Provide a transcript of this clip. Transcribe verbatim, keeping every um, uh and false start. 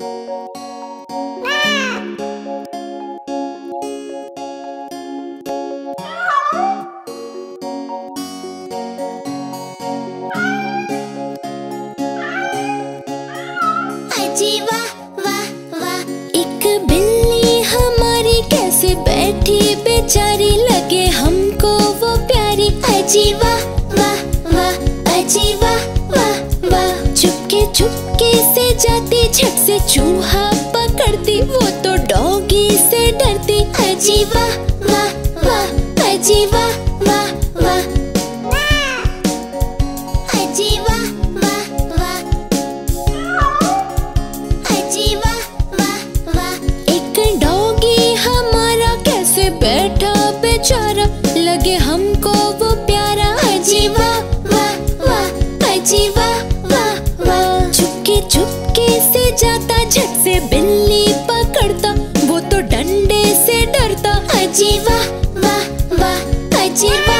अजी वाह वाह वाह, एक बिल्ली हमारी कैसे बैठी बेचारी, लगे हमको वो प्यारी। अजी वाह वाह वाह, अजी वाह वाह वाह, चुपके चुपके से जाती, झट से चूहा पकड़ती, वो तो डॉगी से डरती। अजी वाह वाह वाह, अजी वाह वाह वाह, अजी वाह वाह वाह, अजी वाह वाह वाह। एक डॉगी हमारा कैसे बैठा बेचारा, लगे हमको वो प्यारा। अजी वाह वाह वाह, अजी वाह वाह वाह, चुपके चुपके से जाता, झट से बिल्ली पकड़ता, वो तो डंडे से डरता। अजी वाह वाह वाह, अजी वाह।